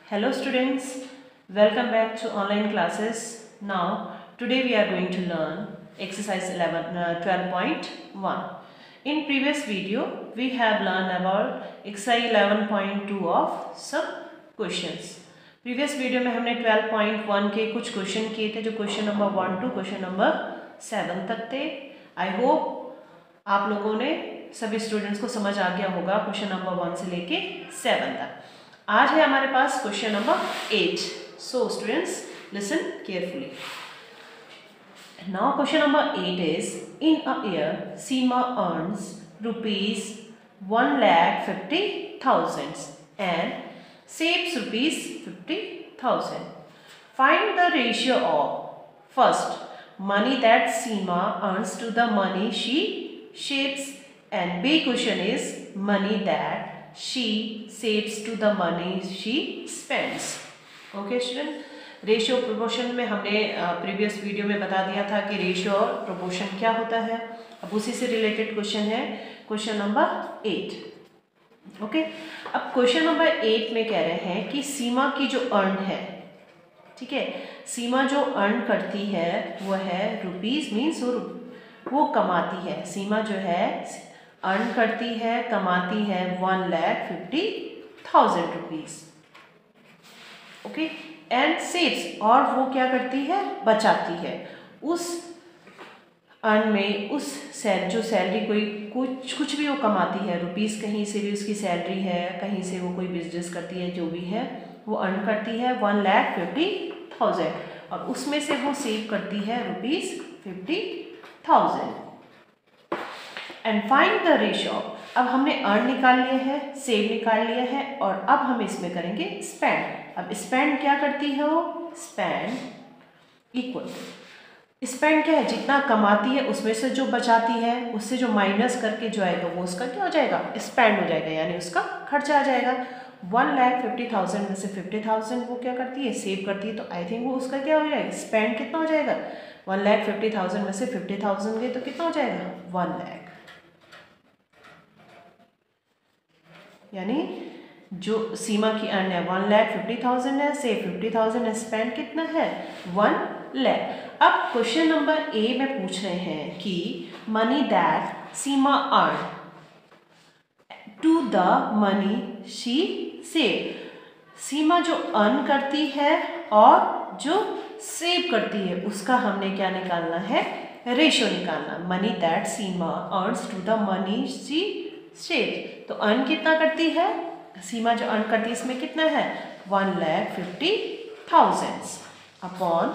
Hello students, welcome back to online classes. Now today we are going to learn exercise 12.1. In previous video we have learned about exercise 11.2 of some questions. Previous video में हमने 12.1 के कुछ question किए थे जो question number 1 to question number 7 तक थे. I hope आप लोगों ने सभी स्टूडेंट्स को समझ आ गया होगा क्वेश्चन नंबर 1 से लेके 7 तक. आज है हमारे पास question number 8. So students listen carefully. Now question number 8 is in a year Seema earns rupees 1,50,000 and saves rupees 50,000. Find the ratio of first money that Seema earns to the money she saves, and B question is money that she saves to the money she spends. Okay student, ratio proportion में हमने previous video में बता दिया था कि ratio और proportion क्या होता है. अब उसी से रिलेटेड क्वेश्चन है क्वेश्चन नंबर 8. ओके अब क्वेश्चन नंबर 8 में कह रहे हैं कि सीमा की जो अर्न है, ठीक है, सीमा जो अर्न करती है वो है रुपीज मीन्स वो कमाती है. सीमा जो है अर्न करती है, कमाती है 1,50,000 रुपीज. ओके एंड सेव्स, और वो क्या करती है, बचाती है उस अर्न में, उस जो सैलरी कोई कुछ भी वो कमाती है रुपीस, कहीं से भी उसकी सैलरी है, कहीं से वो कोई बिजनेस करती है, जो भी है वो अर्न करती है 1,50,000 और उसमें से वो सेव करती है rupees 50,000. And find the ratio. अब हमने अर्न निकाल लिया है, सेव निकाल लिया है और अब हम इसमें करेंगे स्पेंड. अब स्पेंड क्या करती है, वो स्पेंड इक्वल, स्पेंड क्या है, जितना कमाती है उसमें से जो बचाती है उससे जो माइनस करके जो आएगा वो उसका क्या हो जाएगा, स्पेंड हो जाएगा, यानी उसका खर्चा आ जाएगा. 1,50,000 में से 50,000 वो क्या करती है, सेव करती है, तो आई थिंक वो उसका क्या हो जाएगा, स्पेंड कितना हो जाएगा. 1,50,000 में से 50,000 गए तो कितना हो जाएगा, 1 लाख. यानी जो सीमा की अर्न है 1,50,000 है, सेव 50,000 है, स्पेंड कितना है 1 लाख. अब क्वेश्चन नंबर ए में पूछ रहे हैं कि money that Seema earn to the money she save. Seema जो अर्न करती है और जो सेव करती है उसका हमने क्या निकालना है, रेशियो निकालना. Money that Seema earns to the money she save. तो अर्न कितना करती है सीमा, जो अर्न करती है इसमें कितना है 1,50,000 अपॉन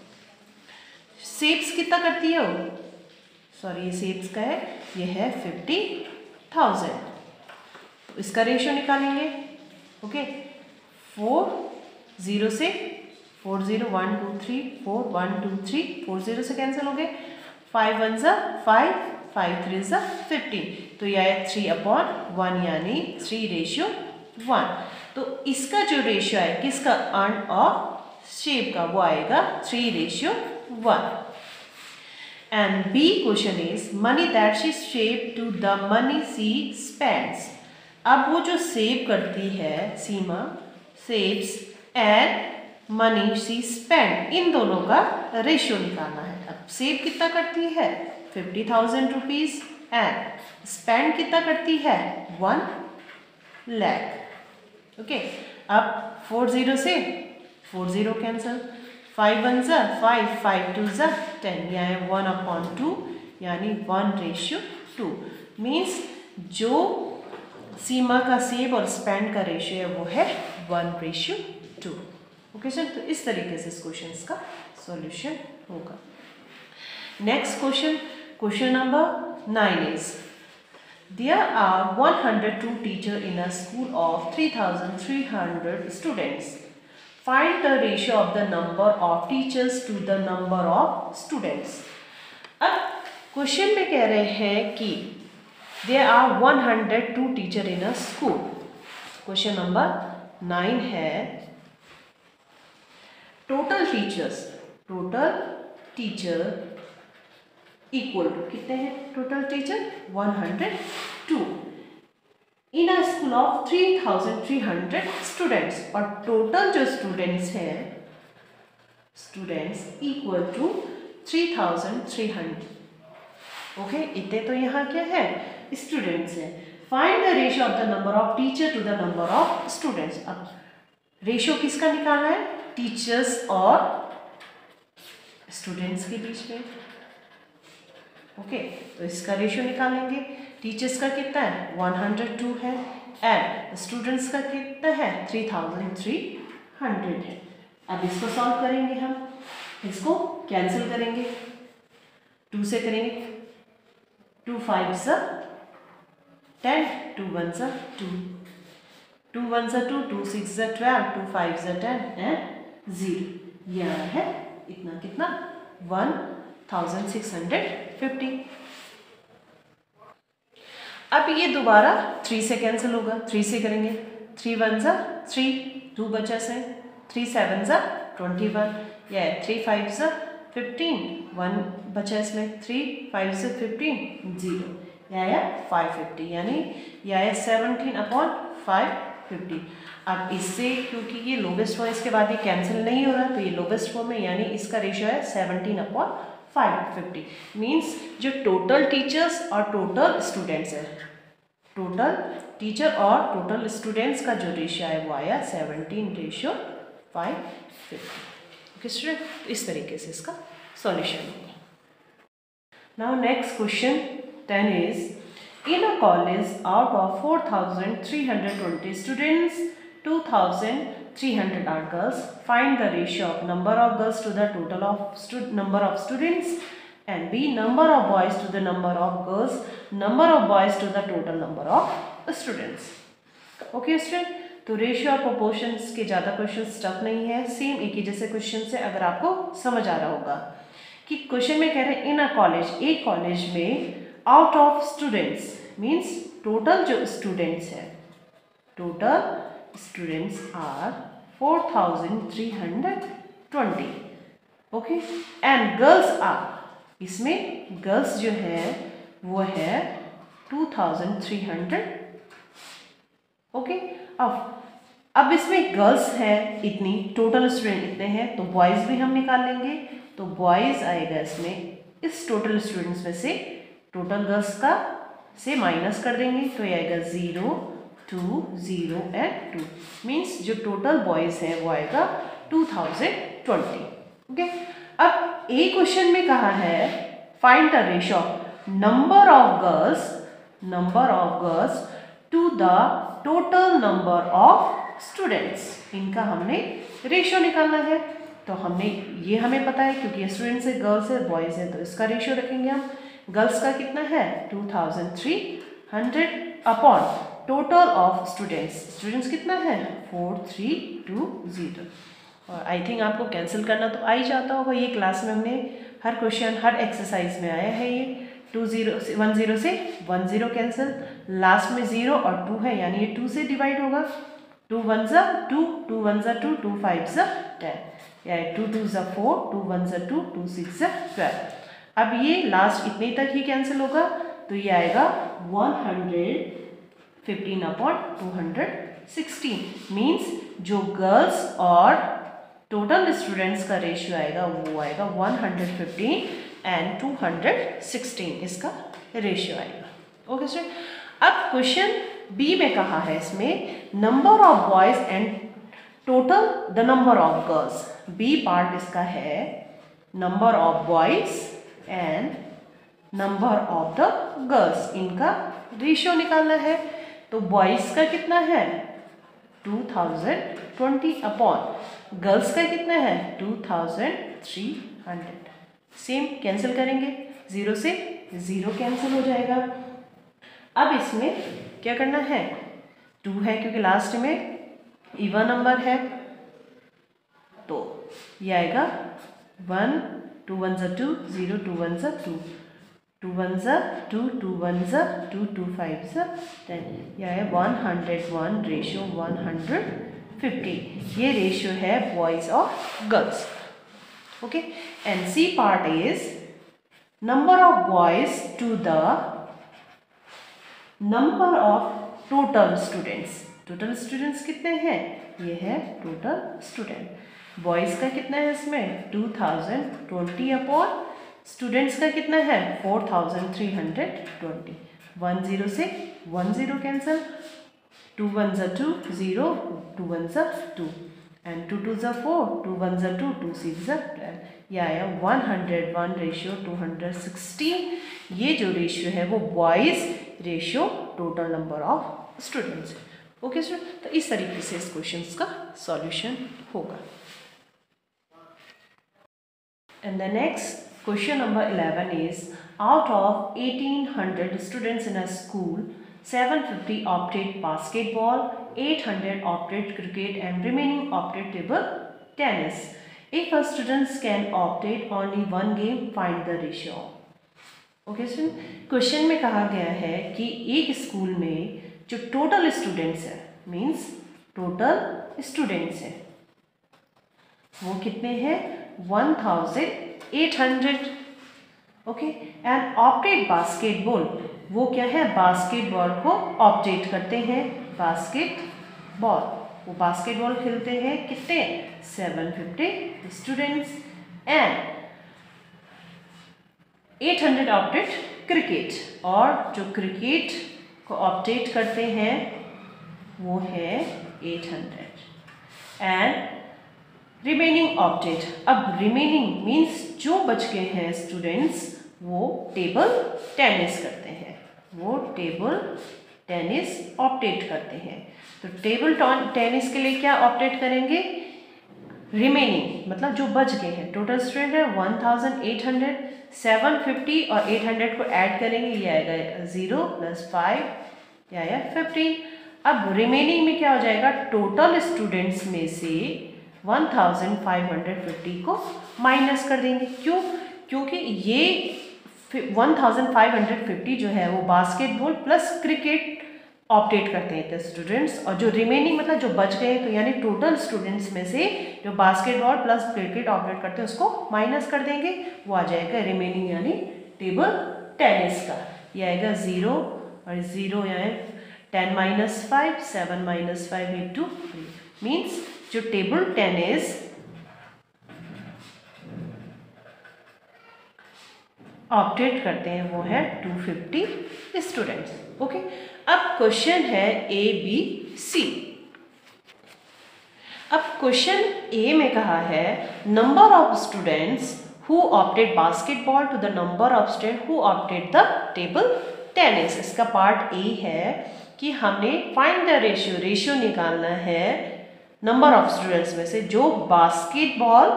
सेव्स कितना करती है वो, सॉरी ये सेव्स का है, ये है 50,000. इसका रेशियो निकालेंगे. ओके 4 0 से 4 0 1 2 3 4 1 2 3 4 0 से कैंसिल हो गए. 5 1 5 5 3 15. तो यह है 3/1 यानी 3:1. तो इसका जो रेशियो है किसका, अर्न और सेव का, वो आएगा 3:1. And B question is money that she save to the money she spends. अब वो जो सेव करती है Seema, saves and money she spend, इन दोनों का रेशियो निकालना है. अब सेव कितना करती है 50,000 रुपीज एंड स्पेंड कितना करती है 1 लाख. ओके अब 4 0 से 4 0 कैंसिल, 5 1 5 5 2 10, यह है 1/2 यानी 1:2. मीन्स जो सीमा का सेव और स्पेंड का रेशियो है वो है 1:2. ओके सर, तो इस तरीके से इस क्वेश्चन का सॉल्यूशन होगा. Next question, question number 9 is there are 102 teachers in a school of 3,300 students. Find the ratio of the number of teachers to the number of students. अब क्वेश्चन में कह रहे हैं कि there are 102 teachers in a school. Question number 9 है total teacher equal to कितने हैं total teacher 102. In a school of 3300 students, और टोटल जो स्टूडेंट्स है स्टूडेंट्स इक्वल टू 3300। ओके, इतने तो यहाँ क्या है स्टूडेंट्स है। Find the ratio of the number of teacher to the number of students. अब रेशियो किसका निकालना है, टीचर्स और स्टूडेंट्स के बीच में। ओके, तो इसका रेशियो निकालेंगे। टीचर्स का कितना है 102 है एंड स्टूडेंट्स का कितना है 3300 है। अब इसको सॉल्व करेंगे हम, इसको कैंसिल करेंगे, 2 से करेंगे, 2 5 10, 2 1 2, 2 1 2, 2 6 12, 2 5 10 एंड 0। यह है इतना, कितना 1650। अब ये दोबारा 3 से कैंसिल होगा, 3 से करेंगे, 3 1 3, 2 बचा से, 3 7 21, या 3 5 15, 1 बचा इसमें, 3 5 15 0, या 550, यानी या 17/550। अब इससे क्योंकि ये लोवेस्ट फॉर्म, इसके बाद ये कैंसिल नहीं हो रहा, तो ये लोवेस्ट फॉर्म है, यानी इसका रेशियो है 17/550। मीन्स जो टोटल टीचर्स और टोटल स्टूडेंट्स है, टोटल टीचर और टोटल स्टूडेंट्स का जो रेशियो है वो आया 17/550। ओके स्टूडेंट, इस तरीके से इसका सॉल्यूशन होगा। Now next question 10 is in a college out of 4320 students 2300 are girls. Find the ratio of number of girls to the total of number of students, and b number of boys to the number of girls, number of boys to the total number of students. Okay student, तो ratio और proportions के ज़्यादा question tough नहीं है, same एक ही जैसे question से अगर आपको समझ आ रहा होगा कि क्वेश्चन में कह रहे हैं इन अ कॉलेज, एक कॉलेज में out of students means total जो स्टूडेंट्स है, total students are 4320। Okay, and girls are, इसमें गर्ल्स जो है वो है 2300। ओके, अब इसमें गर्ल्स है इतनी, टोटल स्टूडेंट इतने हैं, तो बॉयज़ भी हम निकाल लेंगे। तो बॉयज़ आएगा इसमें, इस टोटल स्टूडेंट्स में से टोटल गर्ल्स का से माइनस कर देंगे, तो ये आएगा 0 2 0 एंड 2। मीन्स जो टोटल बॉयज़ है वो आएगा 2020। ओके, अब ए क्वेश्चन में कहा है find the ratio number of girls to the total number of students. इनका हमने रेशियो निकालना है, तो हमने ये हमें पता है क्योंकि स्टूडेंट्स है, गर्ल्स है, बॉयज़ है, तो इसका रेशियो रखेंगे हम। गर्ल्स का कितना है 2300 अपॉन टोटल ऑफ स्टूडेंट्स कितना है 4320। और आई थिंक आपको कैंसिल करना तो आ ही जाता होगा, ये क्लास में हमने हर क्वेश्चन हर एक्सरसाइज में आया है। ये 10 से 10 कैंसिल, लास्ट में 0 और 2 है, यानी ये 2 से डिवाइड होगा। 2 1 2, 2 1 2, 2 5 10, या 2 2 4, 2 1 2, 2 6 12। अब ये लास्ट इतने तक ही कैंसिल होगा, तो ये आएगा 115/216। मीन्स जो गर्ल्स और टोटल स्टूडेंट्स का रेशियो आएगा वो आएगा 115 एंड 216, इसका रेशियो आएगा। ओके स्टूडेंट, अब क्वेश्चन बी में कहा है इसमें number of boys and total the number of girls. B part इसका है number of boys and number of the girls, इनका रेशियो निकालना है। तो बॉयज़ का कितना है 2020 अपॉन गर्ल्स का कितना है 2300। सेम कैंसिल करेंगे, 0 से 0 कैंसिल हो जाएगा। अब इसमें क्या करना है 2 है क्योंकि लास्ट में इवन नंबर है, तो ये आएगा 1 2 1 2 0 2 1 2 2 1 2 2 1 2 2 5 10, यह है 101 रेशियो 150। ये रेशियो है बॉयज़ और girls. Okay, and C part is number of boys to the number of total students. Total students कितने हैं, ये है टोटल स्टूडेंट। बॉयज़ का कितना है इसमें 2020 अपॉन स्टूडेंट्स का कितना है 4320। 10 से 10 कैंसिल, 2 1 2 0, 2 1 2 एंड 2 2 4, 2 1 2, 2 6 12। यह आया 101:216। ये जो रेशियो है वो boys ratio total number of students है। ओके स्टूडेंट, तो इस तरीके से इस क्वेश्चन का सॉल्यूशन होगा। And the next question number 11 is, out of 1800 students in a school, 750 opted basketball, 800 opted cricket and remaining opted table tennis. If a students can opted only one game, find the ratio. Okay student, question में कहा गया है कि एक school में जो total students है, means total students है वो कितने हैं 1800। ओके, एंड ऑप्टेड बास्केटबॉल, वो क्या है बास्केटबॉल को ऑप्टेट करते हैं, बास्केटबॉल, वो बास्केटबॉल खेलते हैं कितने 750 स्टूडेंट्स। एंड 800 ऑप्टेड क्रिकेट, और जो क्रिकेट को ऑप्टेट करते हैं वो है 800। एंड रिमेनिंग ऑप्टेड, अब रिमेनिंग मीन्स जो बच गए हैं स्टूडेंट्स वो टेबल टेनिस करते हैं, वो टेबल टेनिस ऑप्टेट करते हैं। तो टेबल टेनिस के लिए क्या ऑप्टेट करेंगे, रिमेनिंग मतलब जो बच गए हैं। टोटल स्टूडेंट है 1800, 750 और 800 को ऐड करेंगे, ये आएगा 0 + 5, यह आया 15। अब रिमेनिंग में क्या हो जाएगा, टोटल स्टूडेंट्स में से 1550 को माइनस कर देंगे। क्यों, क्योंकि ये 1550 जो है वो बास्केटबॉल प्लस क्रिकेट ऑप्टेट करते हैं तो स्टूडेंट्स, और जो रिमेनिंग मतलब जो बच गए तो यानी टोटल स्टूडेंट्स में से जो बास्केटबॉल प्लस क्रिकेट ऑप्टेट करते हैं उसको माइनस कर देंगे, वो आ जाएगा रिमेनिंग यानी टेबल टेनिस का। ये आएगा 0 और 0 यानी 10 - 5, 7 - 5 × 3 मीन्स जो टेबल टेनिस ऑप्टेट करते हैं वो है 250 स्टूडेंट्स। ओके, अब क्वेश्चन है A B C। अब क्वेश्चन ए में कहा है number of students who opted basketball to the number of student who opted the table tennis. इसका पार्ट ए है कि हमने फाइंड द रेशियो, रेशियो निकालना है नंबर ऑफ स्टूडेंट्स में से जो बास्केटबॉल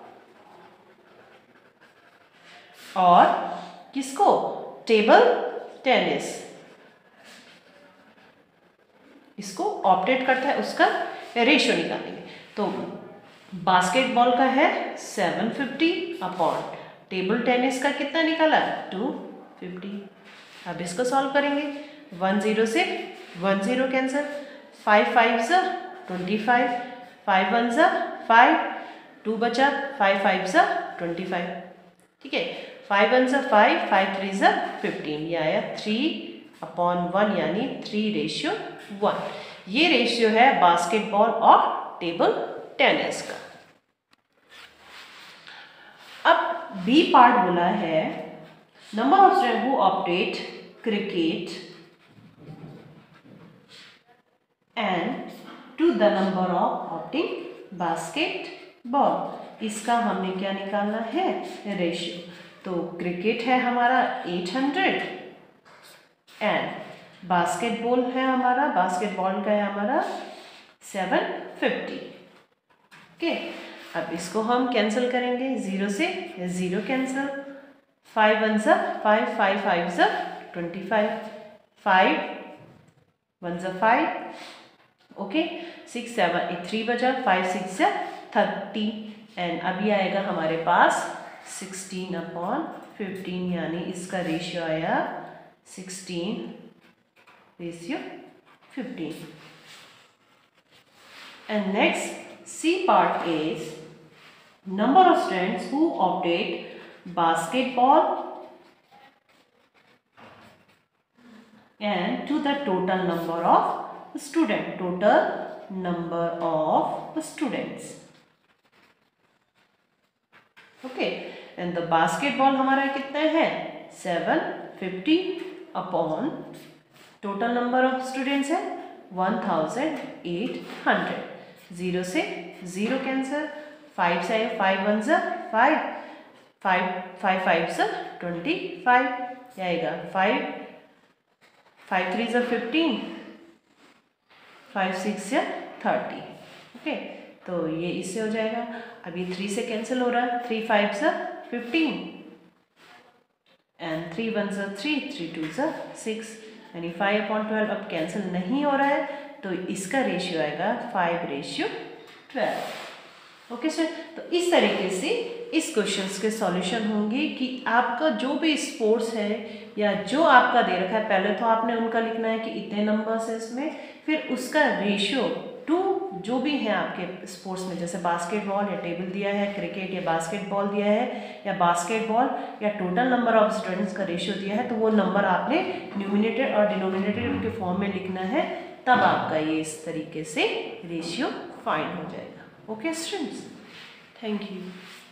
और किसको टेबल टेनिस इसको ऑप्टेट करता है, उसका रेशियो निकालेंगे। तो बास्केटबॉल का है 750 अपॉन टेबल टेनिस का कितना निकाला 250। अब इसको सॉल्व करेंगे, 10 से 10 कैंसिल, 5 5 25, 5 1 5, 2 बचा, 5 5 25। ठीक है, 5 1 5, 5 3 15, ये आया 3/1 यानी 3:1। ये रेशियो है बास्केटबॉल और टेबल टेनिस का। अब बी पार्ट बोला है number of student who opted cricket and to the number of opting basketball. इसका हमने क्या निकालना है रेशियो। तो क्रिकेट है हमारा 800 एंड बास्केटबॉल है हमारा, बास्केटबॉल का है हमारा 750। ओके, अब इसको हम कैंसिल करेंगे, 0 से 0 कैंसिल, 5 1 5, 5 5 25, 5 1 5, ओके, 6 7 8 3 बचा, 5 6 30 एंड अभी आएगा हमारे पास 16/15 यानी इसका रेशियो आया 16:15। And next C part is number of students who opted basketball and to the total number of student, total number of students. Okay and the basketball हमारा कितना है 750 upon total number of students है 1800. 0 से 0 cancel, 5 से 5 1 ज़ा 5, 5 5 ज़ा 25 आएगा, 5 3 ज़ा 15, 5 6 या 30. ओके तो ये इससे हो जाएगा. अब ये 3 से कैंसिल हो रहा है, 3 5 ज़ा 15 एंड 3 1 ज़ा 3, 3 2 ज़ा 6 यानी 5/12. अब कैंसिल नहीं हो रहा है तो इसका रेशियो आएगा 5:12. ओके सर, तो इस तरीके से इस क्वेश्चंस के सॉल्यूशन होंगे कि आपका जो भी स्पोर्ट्स है या जो आपका दे रखा है, पहले तो आपने उनका लिखना है कि इतने नंबर्स है इसमें, फिर उसका रेशियो टू जो भी है आपके स्पोर्ट्स में, जैसे बास्केटबॉल या टेबल दिया है, क्रिकेट या बास्केटबॉल दिया है, या बास्केटबॉल या टोटल नंबर ऑफ स्टूडेंट्स का रेशियो दिया है, तो वो नंबर आपने न्यूमिनेटर और डिनोमिनेटर के फॉर्म में लिखना है, तब आपका ये इस तरीके से रेशियो फाइंड हो जाएगा. Okay students, thank you.